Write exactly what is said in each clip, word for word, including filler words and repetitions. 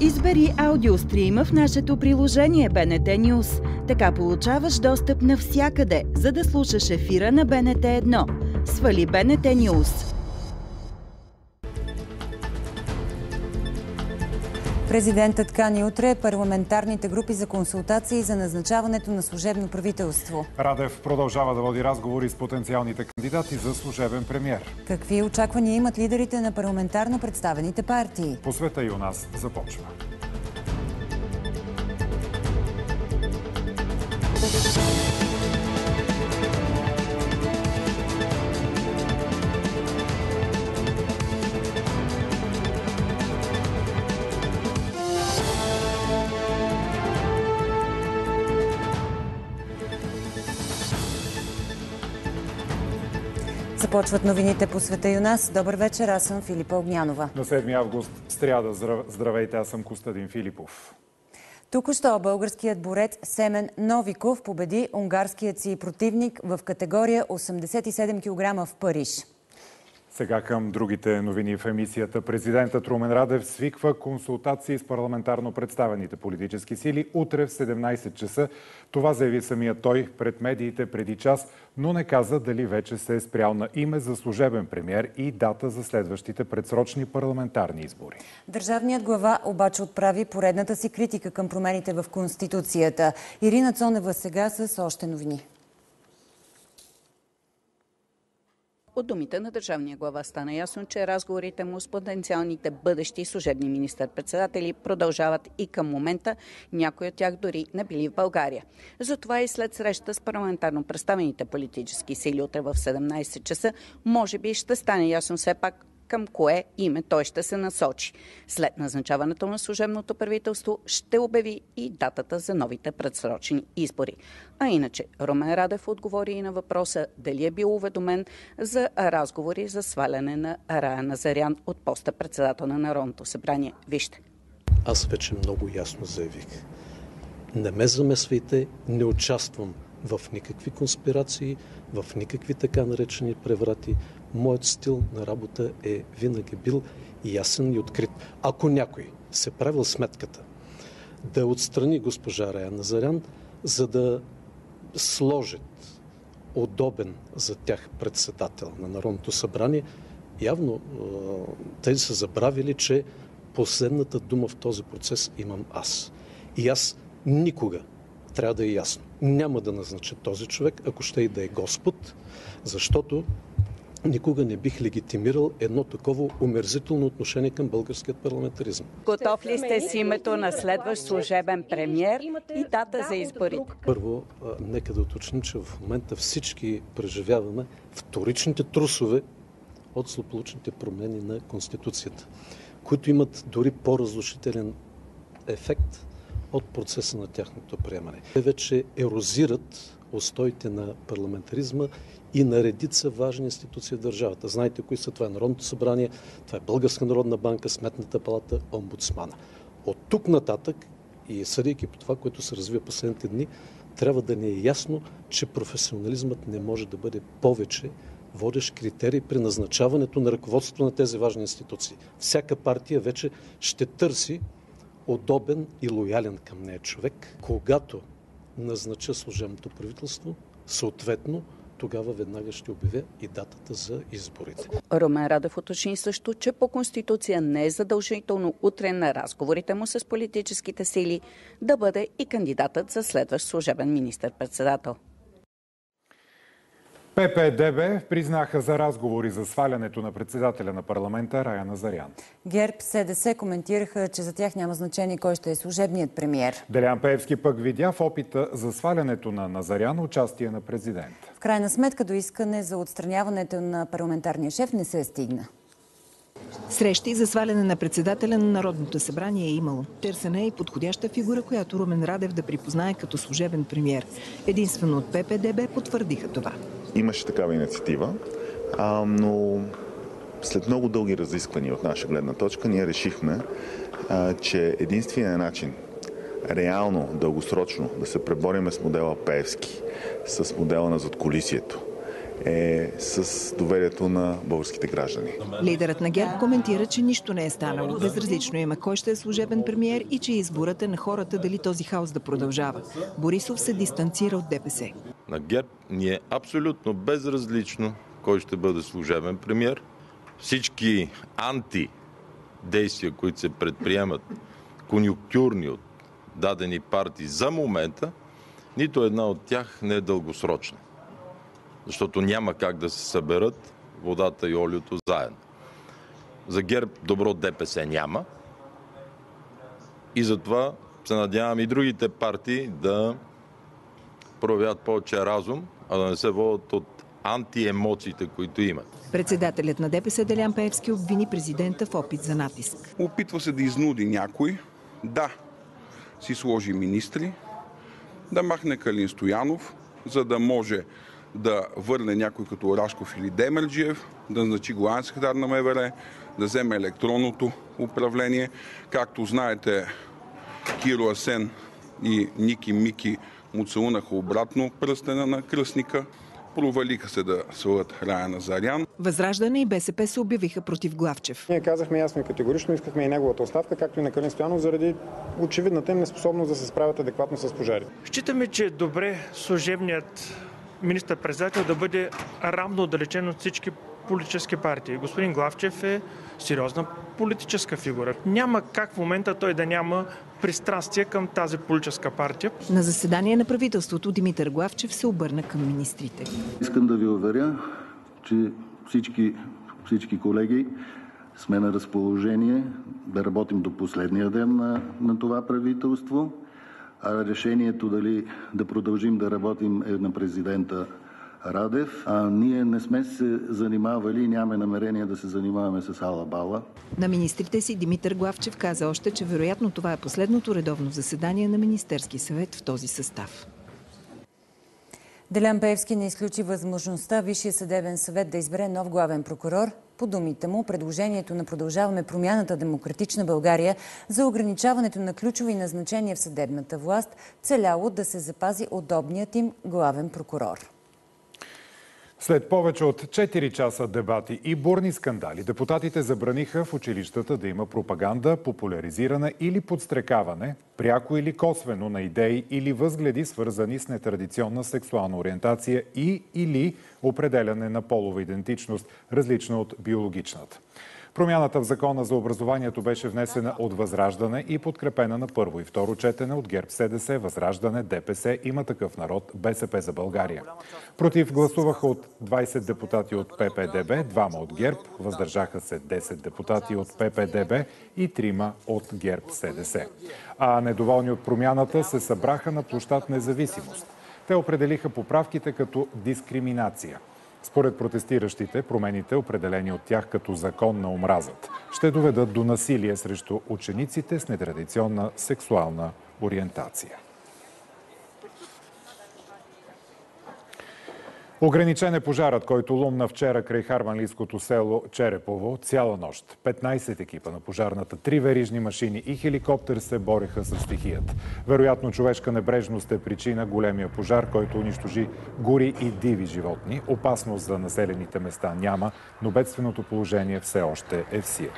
Избери аудиострима в нашето приложение Б Н Т News. Така получаваш достъп навсякъде, за да слушаш ефира на Б Н Т едно. Свали Б Н Т News. Президентът кани утре парламентарните групи за консултации за назначаването на служебно правителство. Радев продължава да води разговори с потенциалните кандидати за служебен премиер. Какви очаквания имат лидерите на парламентарно представените партии? По света и у нас започва. Започват новините по света и у нас. Добър вечер, аз съм Филипа Огнянова. На седми август, сряда. Здравейте, аз съм Костадин Филипов. Току-що българският борец Семен Новиков победи унгарският си противник в категория осемдесет и седем килограма в Париж. Сега към другите новини в емисията. Президентът Румен Радев свиква консултации с парламентарно представените политически сили утре в седемнайсет часа. Това заяви самия той пред медиите преди час, но не каза дали вече се е спрял на име за служебен премиер и дата за следващите предсрочни парламентарни избори. Държавният глава обаче отправи поредната си критика към промените в Конституцията. Ирина Цонева сега с още новини. От думите на държавния глава стана ясно, че разговорите му с потенциалните бъдещи служебни министър-председатели продължават и към момента, някои от тях дори не били в България. Затова и след среща с парламентарно представените политически сили утре в седемнайсет часа, може би ще стане ясно все пак към кое име той ще се насочи. След назначаването на служебното правителство ще обяви и датата за новите предсрочни избори. А иначе Румен Радев отговори и на въпроса дали е бил уведомен за разговори за сваляне на Рая Назарян от поста председател на Народното събрание. Вижте. Аз вече много ясно заявих. Не ме замесвайте, не участвам в никакви конспирации, в никакви така наречени преврати. Моят стил на работа е винаги бил ясен и открит. Ако някой се правил сметката да отстрани госпожа Рая Назарян, за да сложат удобен за тях председател на Народното събрание, явно те са забравили, че последната дума в този процес имам аз. И аз никога, трябва да е ясно, няма да назнача този човек, ако ще и да е Господ, защото никога не бих легитимирал едно такова омерзително отношение към българският парламентаризъм. Готов ли сте с името на следващ служебен премиер и дата за изборите? Първо, нека да уточним, че в момента всички преживяваме вторичните трусове от злополучните промени на Конституцията, които имат дори по-разрушителен ефект от процеса на тяхното приемане. Те вече ерозират устоите на парламентаризма и на редица важни институции в държавата. Знаете кои са? Това е Народното събрание, това е Българска народна банка, Сметната палата, омбудсмана. От тук нататък, и съдейки по това, което се развива последните дни, трябва да ни е ясно, че професионализмът не може да бъде повече водещ критерий при назначаването на ръководството на тези важни институции. Всяка партия вече ще търси удобен и лоялен към нея човек, когато назнача служебното правителство, съответно тогава веднага ще обявя и датата за изборите. Румен Радев уточни също, че по Конституция не е задължително утре на разговорите му с политическите сили да бъде и кандидатът за следващ служебен министър-председател. П П Д Б признаха за разговори за свалянето на председателя на парламента Рая Назарян. ГЕРБ С Д С коментираха, че за тях няма значение кой ще е служебният премиер. Делян Пеевски пък видя в опита за свалянето на Назарян участие на президент. В крайна сметка до искане за отстраняването на парламентарния шеф не се стигна. Срещи за сваляне на председателя на Народното събрание е имало. Търсена е и подходяща фигура, която Румен Радев да припознае като служебен премиер. Единствено от П П Д Б потвърдиха това. Имаше такава инициатива, а, но след много дълги разисквания от наша гледна точка, ние решихме, а, че единственият начин реално, дългосрочно да се пребориме с модела Пеевски, с модела на задкулисието е с доверието на българските граждани. Лидерът на ГЕРБ коментира, че нищо не е станало. Безразлично има кой ще е служебен премиер и че изборът е на хората дали този хаос да продължава. Борисов се дистанцира от ДПС. На ГЕРБ ни е абсолютно безразлично кой ще бъде служебен премиер. Всички антидействия, които се предприемат, конюнктурни от дадени партии за момента, нито една от тях не е дългосрочна. Защото няма как да се съберат водата и олиото заедно. За ГЕРБ добро ДПС няма. И затова се надявам и другите партии да проявят повече разум, а да не се водят от антиемоциите, които имат. Председателят на ДПС Делян Пеевски обвини президента в опит за натиск. Опитва се да изнуди някой да си сложи министри, да махне Калин Стоянов, за да може да върне някой като Рашков или Демерджиев, да назначи главен секретар на МВР, да вземе електронното управление. Както знаете, Киро Асен и Ники Мики му целунаха обратно пръстена на кръстника. Провалиха се да свалят Рая Назарян. Възраждане и БСП се обявиха против Главчев. Ние казахме ясно и категорично, искахме и неговата оставка, както и на Калин Стоянов, заради очевидната им неспособност да се справят адекватно с пожарите. Считаме, че е добре служебният министър-председател да бъде равно отдалечен от всички политически партии. Господин Главчев е сериозна политическа фигура. Няма как в момента той да няма пристрастие към тази политическа партия. На заседание на правителството Димитър Главчев се обърна към министрите. Искам да ви уверя, че всички, всички колеги сме на разположение да работим до последния ден на, на това правителство. А решението дали да продължим да работим е на президента Радев. А ние не сме се занимавали и нямаме намерение да се занимаваме с ала-бала. На министрите си Димитър Главчев каза още, че вероятно това е последното редовно заседание на Министерски съвет в този състав. Делян Пеевски не изключи възможността Висшия съдебен съвет да избере нов главен прокурор. По думите му, предложението на Продължаваме промяната Демократична България за ограничаването на ключови назначения в съдебната власт целяло да се запази удобният им главен прокурор. След повече от четири часа дебати и бурни скандали, депутатите забраниха в училищата да има пропаганда, популяризиране или подстрекаване, пряко или косвено на идеи или възгледи, свързани с нетрадиционна сексуална ориентация и или определяне на полова идентичност, различна от биологичната. Промяната в Закона за образованието беше внесена от Възраждане и подкрепена на първо и второ четене от ГЕРБ-СДС, Възраждане, ДПС, Има такъв народ, БСП за България. Против гласуваха от двайсет депутати от ППДБ, двама от ГЕРБ, въздържаха се десет депутати от ППДБ и трима от ГЕРБ-СДС. А недоволни от промяната се събраха на площад Независимост. Те определиха поправките като дискриминация. Според протестиращите, промените, определени от тях като закон на омразата, ще доведат до насилие срещу учениците с нетрадиционна сексуална ориентация. Ограничен е пожарът, който лумна вчера край харванлийското село Черепово цяла нощ. петнайсет екипа на пожарната, три верижни машини и хеликоптер се бореха с стихията. Вероятно човешка небрежност е причина големия пожар, който унищожи гори и диви животни. Опасност за населените места няма, но бедственото положение все още е в сила.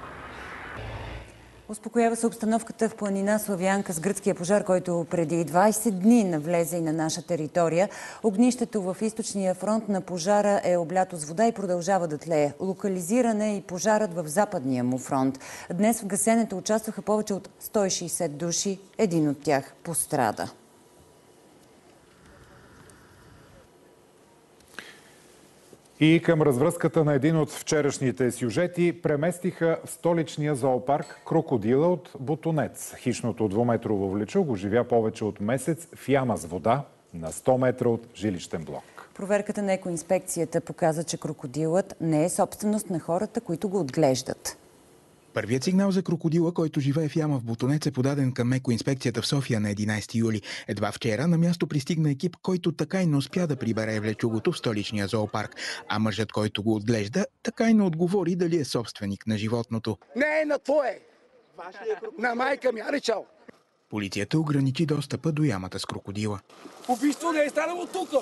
Успокоява се обстановката в планина Славянка с гръцкия пожар, който преди двайсет дни навлезе и на наша територия. Огнището в източния фронт на пожара е облято с вода и продължава да тлее. Локализиран е и пожарът в западния му фронт. Днес в гасенето участваха повече от сто и шейсет души. Един от тях пострада. И към развръзката на един от вчерашните сюжети преместиха в столичния зоопарк крокодила от Ботунец. Хищното двуметрово влечо го живя повече от месец в яма с вода на сто метра от жилищен блок. Проверката на екоинспекцията показа, че крокодилът не е собственост на хората, които го отглеждат. Първият сигнал за крокодила, който живее в яма в Ботунец, е подаден към екоинспекцията в София на единайсети юли. Едва вчера на място пристигна екип, който така и не успя да прибере влечугото в столичния зоопарк. А мъжът, който го отглежда, така и не отговори дали е собственик на животното. Не е на твое! На майка ми, аре чао! Полицията ограничи достъпа до ямата с крокодила. Убийство не е станало тук!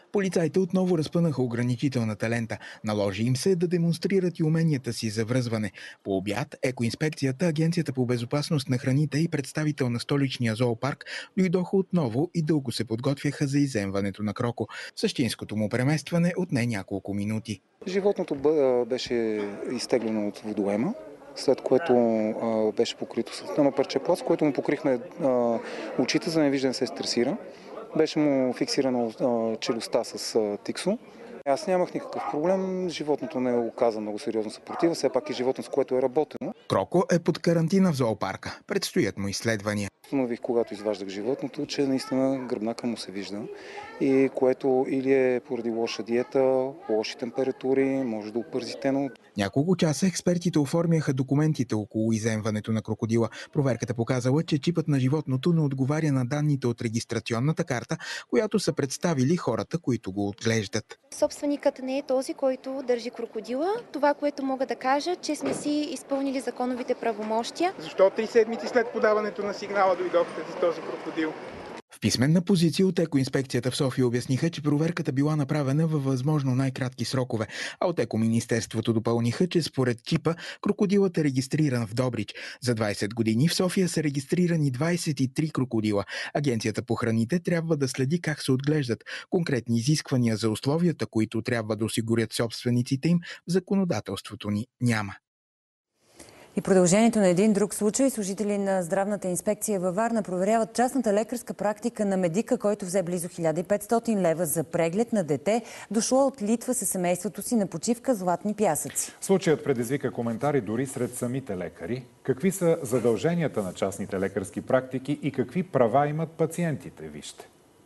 Полицаите отново разпънаха ограничителната лента. Наложи им се да демонстрират и уменията си за връзване. По обяд екоинспекцията, Агенцията по безопасност на храните и представител на столичния зоопарк дойдоха отново и дълго се подготвяха за изземването на Кроко. Същинското му преместване отне няколко минути. Животното беше изтеглено от водоема, след което а, беше покрито с едно парче пласт, което му покрихме а, очите, за да не вижда да се стресира. Беше му фиксирано а, челюстта с а, тиксо. Аз нямах никакъв проблем, животното не оказа много сериозна съпротива, все пак и животно, с което е работено. Кроко е под карантина в зоопарка. Предстоят му изследвания. Установих, когато изваждах животното, че наистина гръбнака му се вижда, и което или е поради лоша диета, лоши температури, може да опързитено. Няколко часа експертите оформяха документите около изземването на крокодила. Проверката показала, че чипът на животното не отговаря на данните от регистрационната карта, която са представили хората, които го отглеждат. Собственикът не е този, който държи крокодила. Това, което мога да кажа, че сме си изпълнили законовите правомощия. Защо три седмици след подаването на сигнала дойдохте с този крокодил? В писменна позиция от екоинспекцията в София обясниха, че проверката била направена във възможно най-кратки срокове, а от екоминистерството допълниха, че според чипа крокодилът е регистриран в Добрич. За двайсет години в София са регистрирани двайсет и три крокодила. Агенцията по храните трябва да следи как се отглеждат. Конкретни изисквания за условията, които трябва да осигурят собствениците им, в законодателството ни няма. И продължението на един друг случай, служители на здравната инспекция във Варна проверяват частната лекарска практика на медика, който взе близо хиляда и петстотин лева за преглед на дете, дошло от Литва със семейството си на почивка в Златни пясъци. Случаят предизвика коментари дори сред самите лекари. Какви са задълженията на частните лекарски практики и какви права имат пациентите? Вижте.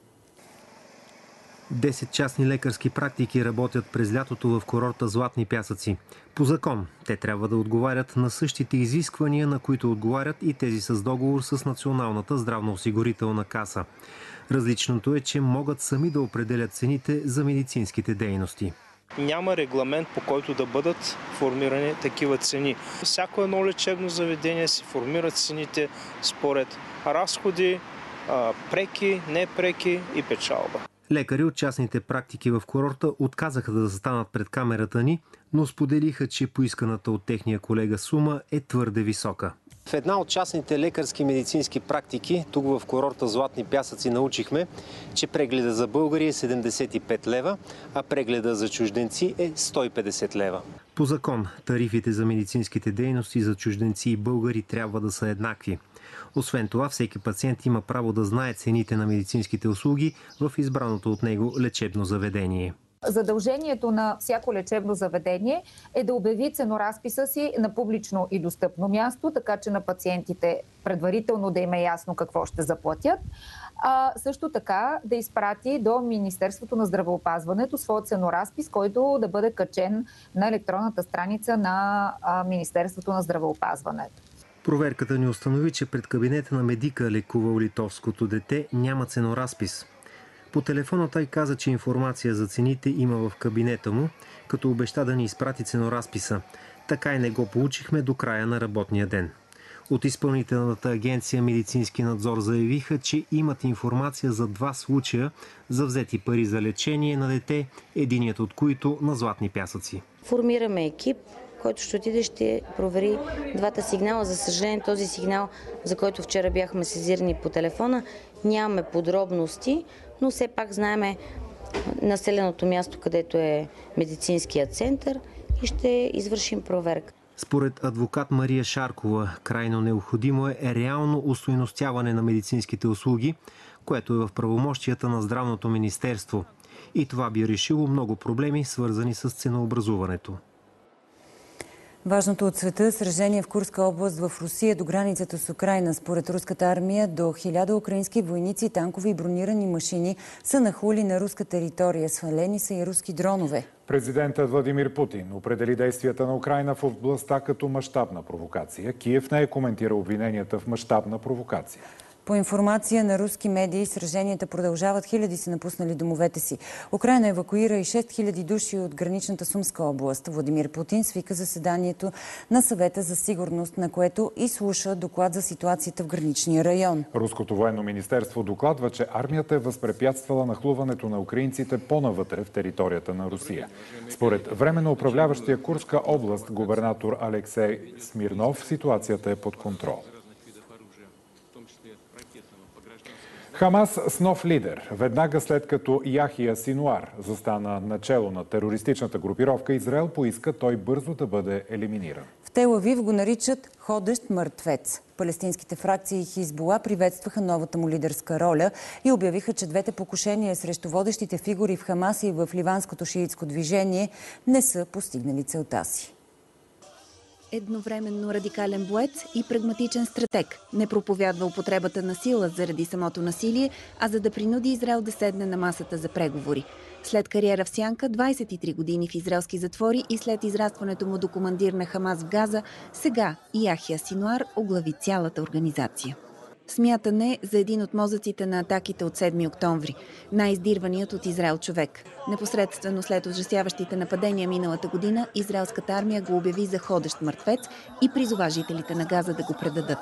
десет частни лекарски практики работят през лятото в курорта Златни пясъци. По закон те трябва да отговарят на същите изисквания, на които отговарят и тези с договор с Националната здравноосигурителна каса. Различното е, че могат сами да определят цените за медицинските дейности. Няма регламент, по който да бъдат формирани такива цени. Всяко едно лечебно заведение си формира цените според разходи, преки, непреки и печалба. Лекари от частните практики в курорта отказаха да застанат пред камерата ни, но споделиха, че поисканата от техния колега сума е твърде висока. В една от частните лекарски медицински практики, тук в курорта Златни пясъци, научихме, че прегледа за българи е седемдесет и пет лева, а прегледа за чужденци е сто и петдесет лева. По закон, тарифите за медицинските дейности за чужденци и българи трябва да са еднакви. Освен това, всеки пациент има право да знае цените на медицинските услуги в избраното от него лечебно заведение. Задължението на всяко лечебно заведение е да обяви ценоразписа си на публично и достъпно място, така че на пациентите предварително да им е ясно какво ще заплатят. А също така да изпрати до Министерството на здравеопазването своя ценоразпис, който да бъде качен на електронната страница на Министерството на здравеопазването. Проверката ни установи, че пред кабинета на медика, лекувал литовското дете, няма ценоразпис. По телефона той каза, че информация за цените има в кабинета му, като обеща да ни изпрати ценоразписа. Така и не го получихме до края на работния ден. От изпълнителната агенция Медицински надзор заявиха, че имат информация за два случая за взети пари за лечение на дете, единият от които на Златни пясъци. Формираме екип, който ще отиде, ще провери двата сигнала. За съжаление, този сигнал, за който вчера бяхме сезирани по телефона, нямаме подробности, но все пак знаеме населеното място, където е медицинският център и ще извършим проверка. Според адвокат Мария Шаркова, крайно необходимо е реално устойностяване на медицинските услуги, което е в правомощията на Здравното министерство. И това би решило много проблеми, свързани с ценообразуването. Важното от света – сражение в Курска област в Русия до границата с Украйна. Според руската армия до хиляда украински войници, танкови и бронирани машини са нахлули на руска територия. Свалени са и руски дронове. Президентът Владимир Путин определи действията на Украйна в областта като мащабна провокация. Киев не е коментирал обвиненията в мащабна провокация. По информация на руски медии, сраженията продължават. Хиляди са напуснали домовете си. Украйна евакуира и шест хиляди души от граничната Сумска област. Владимир Путин свика заседанието на Съвета за сигурност, на което изслуша доклад за ситуацията в граничния район. Руското военно министерство докладва, че армията е възпрепятствала нахлуването на украинците по-навътре в територията на Русия. Според временно управляващия Курска област губернатор Алексей Смирнов, ситуацията е под контрол. Хамас с нов лидер. Веднага след като Яхия Синуар застана начело на терористичната групировка, Израел поиска той бързо да бъде елиминиран. В Тел Авив го наричат ходещ мъртвец. Палестинските фракции Хизбула приветстваха новата му лидерска роля и обявиха, че двете покушения срещу водещите фигури в Хамас и в ливанското шиитско движение не са постигнали целта си. Едновременно радикален боец и прагматичен стратег. Не проповядва употребата на сила заради самото насилие, а за да принуди Израел да седне на масата за преговори. След кариера в сянка, двадесет и три години в израелски затвори и след израстването му до командир на Хамас в Газа, сега Яхия Синуар оглави цялата организация. Смятан е за един от мозъците на атаките от седми октомври, най-издирваният от Израел човек. Непосредствено след ужасяващите нападения миналата година, израелската армия го обяви за ходещ мъртвец и призова жителите на Газа да го предадат.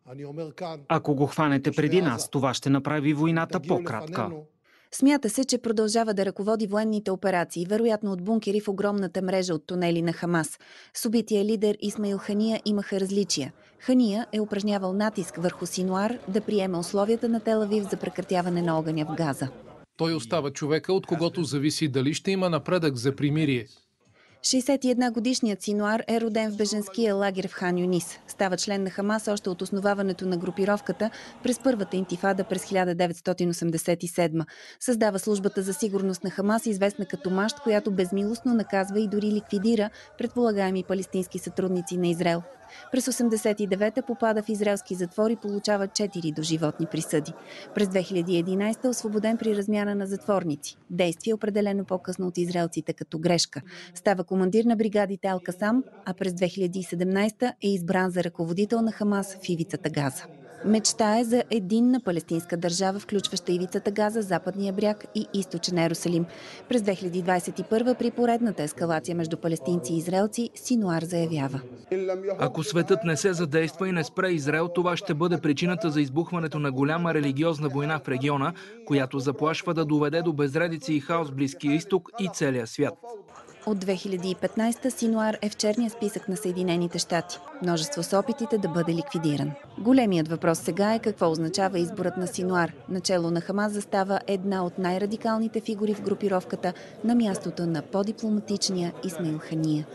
Ако го хванете преди нас, това ще направи войната по-кратка. Смята се, че продължава да ръководи военните операции, вероятно от бункери в огромната мрежа от тунели на Хамас. С убития лидер Исмаил Хания имаха различия. Хания е упражнявал натиск върху Синуар да приеме условията на Тел Авив за прекратяване на огъня в Газа. Той остава човека, от когото зависи дали ще има напредък за примирие. шейсет и една годишният Синуар е роден в бежанския лагер в Хан Юнис. Става член на Хамас още от основаването на групировката през първата интифада през хиляда деветстотин осемдесет и седма. Създава службата за сигурност на Хамас, известна като МАЩ, която безмилостно наказва и дори ликвидира предполагаеми палестински сътрудници на Израел. През осемдесет и девета попада в израелски затвор и получава четири доживотни присъди. През две хиляди и единадесета освободен при размяна на затворници. Действие определено по-късно от израелците като грешка. Става командир на бригадите Ал-Касам, а през две хиляди и седемнадесета е избран за ръководител на Хамас в ивицата Газа. Мечта е за единна палестинска държава, включваща ивицата Газа, Западния бряг и Източен Йерусалим. През две хиляди двадесет и първа при поредната ескалация между палестинци и израелци, Синуар заявява: Ако светът не се задейства и не спре Израел, това ще бъде причината за избухването на голяма религиозна война в региона, която заплашва да доведе до безредици и хаос в Близкия изток и целия свят. От две хиляди и петнадесета Синуар е в черния списък на Съединените щати. Множество са опитите да бъде ликвидиран. Големият въпрос сега е какво означава изборът на Синуар. Начело на Хамас застава една от най-радикалните фигури в групировката на мястото на по-дипломатичния Исмаил Хания.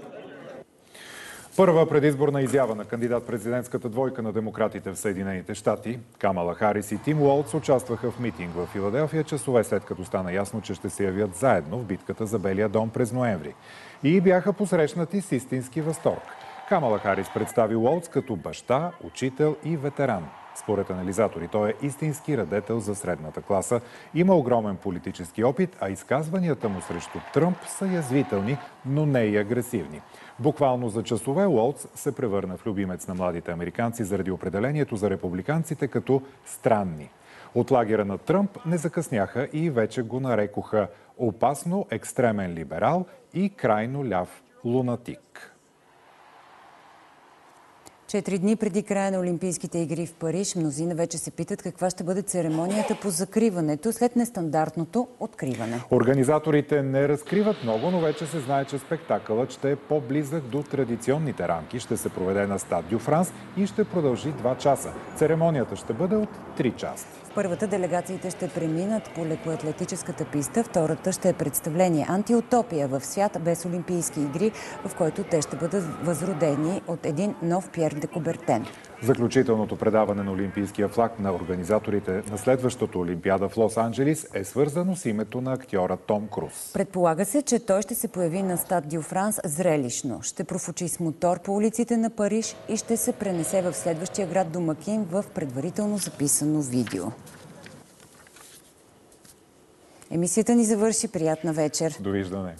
Първа предизборна изява на кандидат-президентската двойка на демократите в Съединените щати, Камала Харис и Тим Уолтс, участваха в митинг в Филаделфия, часове след като стана ясно, че ще се явят заедно в битката за Белия дом през ноември. И бяха посрещнати с истински възторг. Камала Харис представи Уолтс като баща, учител и ветеран. Според анализатори, той е истински радетел за средната класа, има огромен политически опит, а изказванията му срещу Тръмп са язвителни, но не и агресивни. Буквално за часове Уолтс се превърна в любимец на младите американци заради определението за републиканците като странни. От лагера на Тръмп не закъсняха и вече го нарекоха опасно екстремен либерал и крайно ляв лунатик. Четири дни преди края на Олимпийските игри в Париж, мнозина вече се питат каква ще бъде церемонията по закриването след нестандартното откриване. Организаторите не разкриват много, но вече се знае, че спектакълът ще е по-близък до традиционните рамки. Ще се проведе на Стад Дю Франс и ще продължи два часа. Церемонията ще бъде от три части. В първата делегациите ще преминат по лекоатлетическата писта, втората ще е представление Антиутопия в свят без Олимпийски игри, в който те ще бъдат възродени от един нов Пьер де Кубертен. Заключителното предаване на Олимпийския флаг на организаторите на следващото Олимпиада в Лос-Анджелис е свързано с името на актьора Том Круз. Предполага се, че той ще се появи на Стад Дю Франс зрелищно. Ще профучи с мотор по улиците на Париж и ще се пренесе в следващия град домакин в предварително записано видео. Емисията ни завърши. Приятна вечер. Довиждане.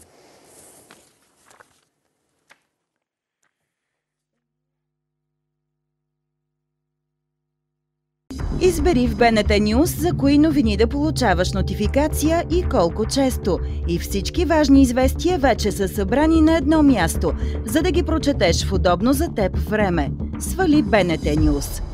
Избери Провери в БНТ News за кои новини да получаваш нотификация и колко често. И всички важни известия вече са събрани на едно място, за да ги прочетеш в удобно за теб време. Свали БНТ News.